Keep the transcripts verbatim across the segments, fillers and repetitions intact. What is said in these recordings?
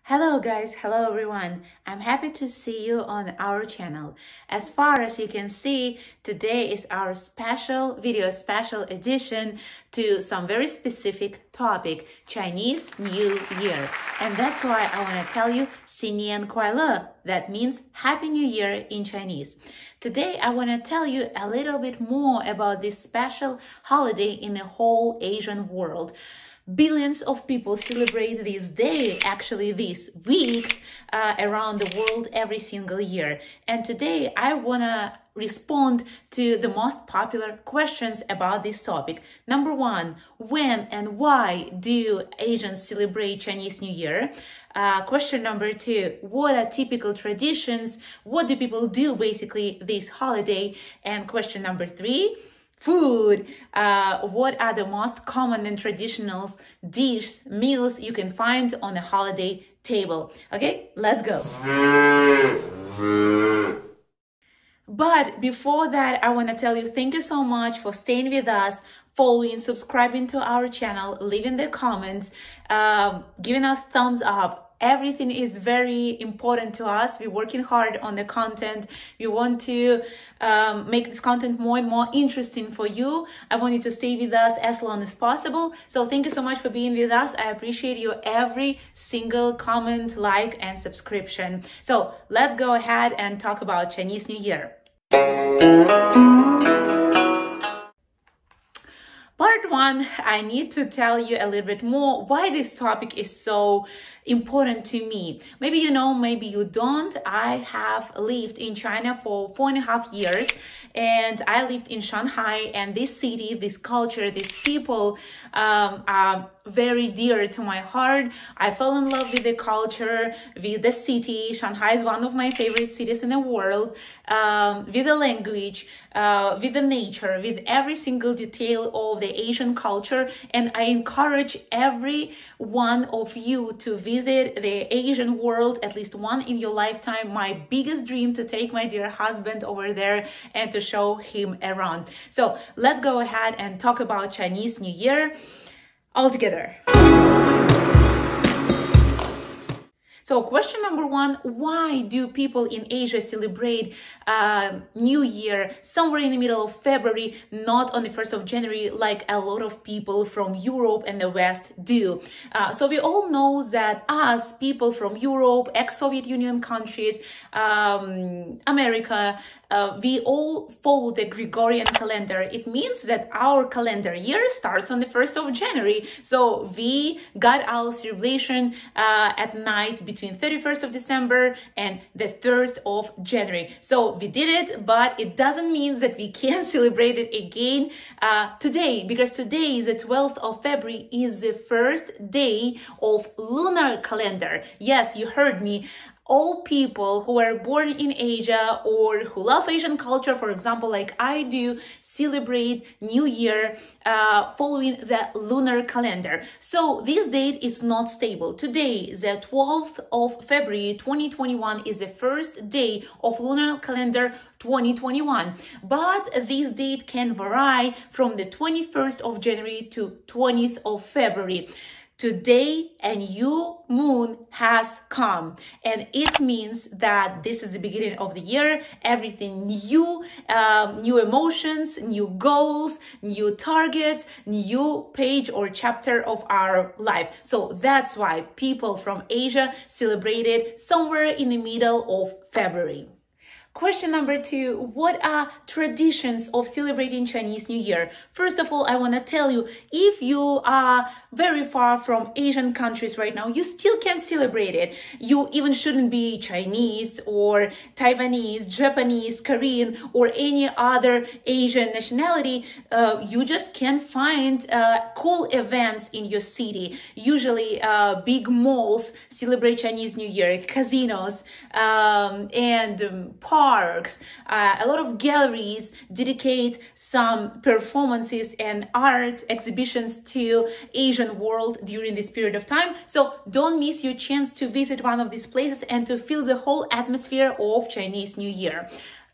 Hello guys, hello everyone. I'm happy to see you on our channel. As far as you can see, today is our special video, special edition to some very specific topic, Chinese New Year. And that's why I want to tell you 新年快乐. That means Happy New Year in Chinese. Today I want to tell you a little bit more about this special holiday in the whole Asian world. Billions of people celebrate this day, actually these weeks, uh, around the world every single year. And today I want to respond to the most popular questions about this topic. Number one, when and why do Asians celebrate Chinese New Year? Uh, question number two, what are typical traditions? What do people do basically this holiday? And question number three, food. Uh, what are the most common and traditional dishes, meals you can find on a holiday table? Okay, let's go. But before that, I want to tell you thank you so much for staying with us, following, subscribing to our channel, leaving the comments, um, giving us thumbs up. Everything is very important to us. We're working hard on the content. We want to um, make this content more and more interesting for you. I want you to stay with us as long as possible. So thank you so much for being with us. I appreciate your every single comment, like, and subscription. So let's go ahead and talk about Chinese New Year. Part one, I need to tell you a little bit more why this topic is so important to me. Maybe you know, maybe you don't. I have lived in China for four and a half years, and I lived in Shanghai, and this city, this culture, these people um, are very dear to my heart. I fell in love with the culture, with the city. Shanghai is one of my favorite cities in the world, um, with the language, uh, with the nature, with every single detail of the Asian culture. And I encourage every one of you to visit the Asian world at least one in your lifetime. My biggest dream to take my dear husband over there and to show him around. So let's go ahead and talk about Chinese New Year all together. So question number one, why do people in Asia celebrate uh, New Year somewhere in the middle of February, not on the first of January, like a lot of people from Europe and the West do? Uh, so we all know that us, people from Europe, ex-Soviet Union countries, um, America, uh, we all follow the Gregorian calendar. It means that our calendar year starts on the first of January. So we got our celebration uh, at night between thirty-first of December and the third of January. So we did it, but it doesn't mean that we can't celebrate it again uh, today, because today is the twelfth of February, is the first day of lunar calendar. Yes, you heard me. All people who are born in Asia or who love Asian culture, for example, like I do, celebrate New Year uh, following the lunar calendar. So this date is not stable. Today, the twelfth of February twenty twenty-one, is the first day of lunar calendar twenty twenty-one. But this date can vary from the twenty-first of January to twentieth of February. Today, a new moon has come, and it means that this is the beginning of the year. Everything new, um, new emotions, new goals, new targets, new page or chapter of our life. So that's why people from Asia celebrated somewhere in the middle of February. Question number two, what are traditions of celebrating Chinese New Year? First of all, I want to tell you, if you are very far from Asian countries right now, you still can celebrate it. You even shouldn't be Chinese or Taiwanese, Japanese, Korean, or any other Asian nationality. Uh, you just can find uh, cool events in your city. Usually uh, big malls celebrate Chinese New Year, casinos, um, and um, parks. Uh, a lot of galleries dedicate some performances and art exhibitions to Asian world during this period of time. So don't miss your chance to visit one of these places and to feel the whole atmosphere of Chinese New Year.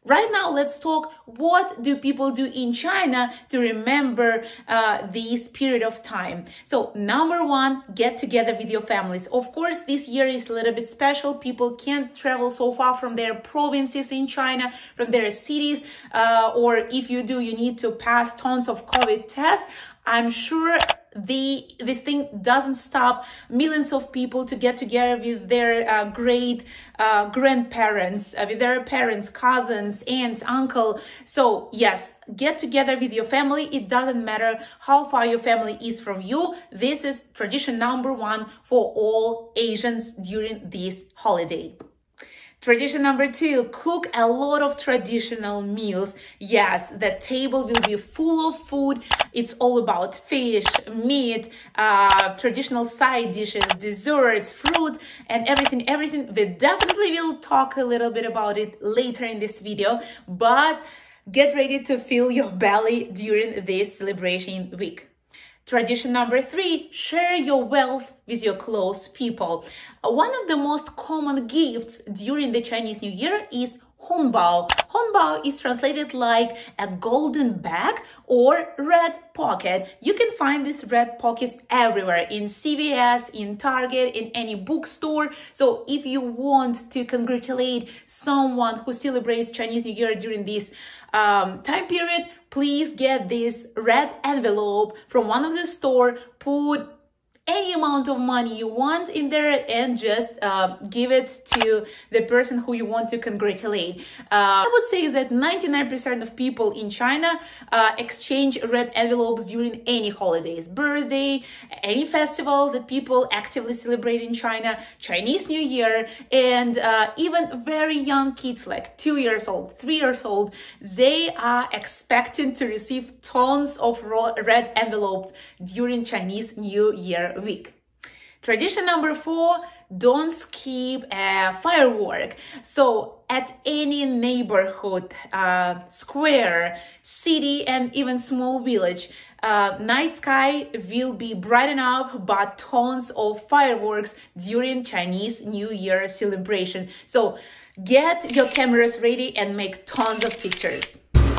Right now, let's talk what do people do in China to remember uh, this period of time. So number one, get together with your families. Of course, this year is a little bit special. People can't travel so far from their provinces in China, from their cities, uh, or if you do, you need to pass tons of COVID tests. I'm sure the this thing doesn't stop millions of people to get together with their uh, great uh, grandparents, uh, with their parents, cousins, aunts, uncle. So yes, get together with your family. It doesn't matter how far your family is from you. This is tradition number one for all Asians during this holiday. Tradition number two, cook a lot of traditional meals. Yes, the table will be full of food. It's all about fish, meat, uh, traditional side dishes, desserts, fruit, and everything, everything. We definitely will talk a little bit about it later in this video, but get ready to fill your belly during this celebration week. Tradition number three, share your wealth with your close people. One of the most common gifts during the Chinese New Year is hongbao. Hongbao is translated like a golden bag or red pocket. You can find these red pockets everywhere, in C V S, in Target, in any bookstore. So if you want to congratulate someone who celebrates Chinese New Year during this um, time period, please get this red envelope from one of the store, put any amount of money you want in there and just uh, give it to the person who you want to congratulate. Uh, I would say that ninety-nine percent of people in China uh, exchange red envelopes during any holidays, birthday, any festival that people actively celebrate in China, Chinese New Year, and uh, even very young kids like two years old, three years old, they are expecting to receive tons of red envelopes during Chinese New Year week. Tradition number four, don't skip a firework. So at any neighborhood, uh, square, city, and even small village, uh, night sky will be brightened up by tons of fireworks during Chinese New Year celebration. So get your cameras ready and make tons of pictures.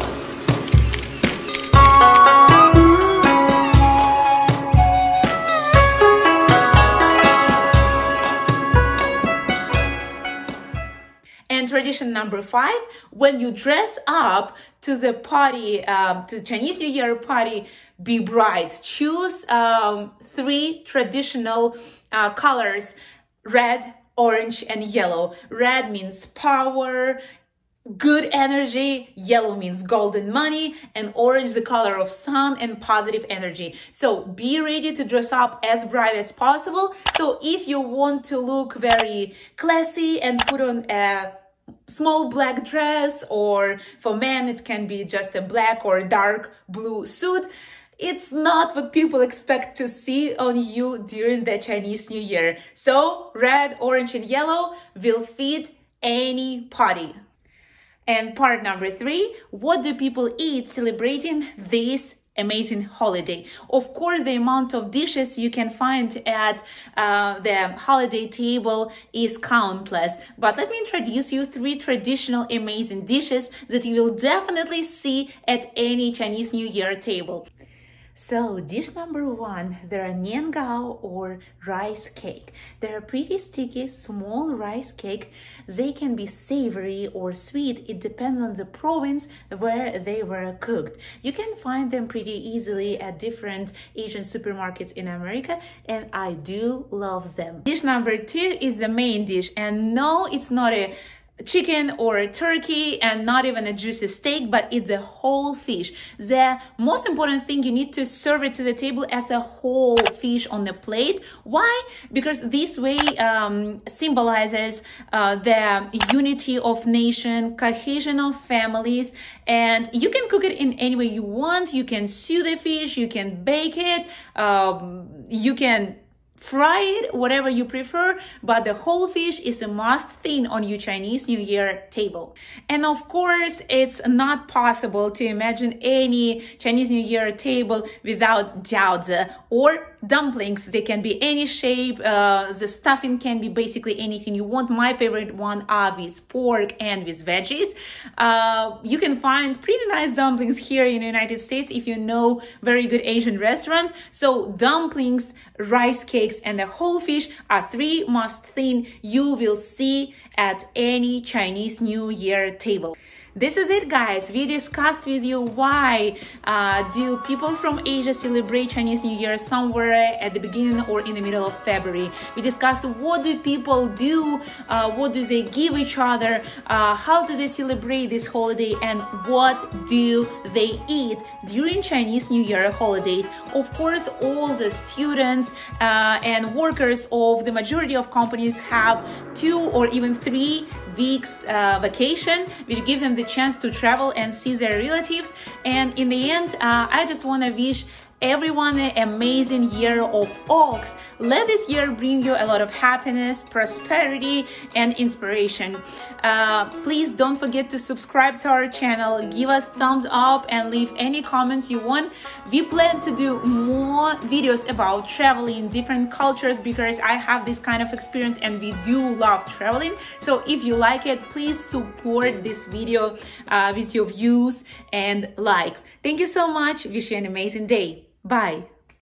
And tradition number five, when you dress up to the party, um, to the Chinese New Year party, be bright. Choose um, three traditional uh, colors, red, orange, and yellow. Red means power, good energy, yellow means golden money, and orange the color of sun and positive energy. So be ready to dress up as bright as possible. So if you want to look very classy and put on a small black dress, or for men it can be just a black or dark blue suit, it's not what people expect to see on you during the Chinese New Year. So red, orange, and yellow will fit any party. And part number three, what do people eat celebrating this amazing holiday? Of course, the amount of dishes you can find at uh, the holiday table is countless. But let me introduce you three traditional amazing dishes that you will definitely see at any Chinese New Year table. So dish number one, there are niangao or rice cake. They're pretty sticky, small rice cake. They can be savory or sweet. It depends on the province where they were cooked. You can find them pretty easily at different Asian supermarkets in America, and I do love them. Dish number two is the main dish, and no, it's not a chicken or a turkey and not even a juicy steak, but it's a whole fish. The most important thing, you need to serve it to the table as a whole fish on the plate. Why? Because this way um, symbolizes uh, the unity of nation, cohesion of families, and you can cook it in any way you want. You can sew the fish, you can bake it, um, you can fry it, whatever you prefer, but the whole fish is a must thing on your Chinese New Year table. And of course, it's not possible to imagine any Chinese New Year table without jiaozi or dumplings. They can be any shape. Uh, the stuffing can be basically anything you want. My favorite one are with pork and with veggies. Uh, you can find pretty nice dumplings here in the United States if you know very good Asian restaurants. So dumplings, rice cakes, and the whole fish are three must-thing you will see at any Chinese New Year table. This is it, guys. We discussed with you why uh, do people from Asia celebrate Chinese New Year somewhere at the beginning or in the middle of February. We discussed what do people do, uh, what do they give each other, uh, how do they celebrate this holiday, and what do they eat during Chinese New Year holidays. Of course, all the students uh, and workers of the majority of companies have two or even three weeks uh, vacation, which gives them the chance to travel and see their relatives. And in the end, uh, I just want to wish everyone an amazing year of ox. Let this year bring you a lot of happiness, prosperity, and inspiration. Uh, please don't forget to subscribe to our channel, give us thumbs up, and leave any comments you want. We plan to do more videos about traveling in different cultures because I have this kind of experience and we do love traveling. So if you like it, please support this video uh, with your views and likes. Thank you so much. Wish you an amazing day. Bye.